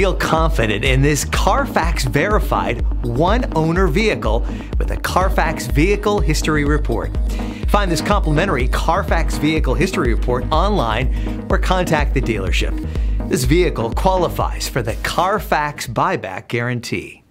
feel confident in this CARFAX verified one-owner vehicle with a CARFAX Vehicle History Report. Find this complimentary CARFAX Vehicle History Report online or contact the dealership. This vehicle qualifies for the CARFAX buyback guarantee.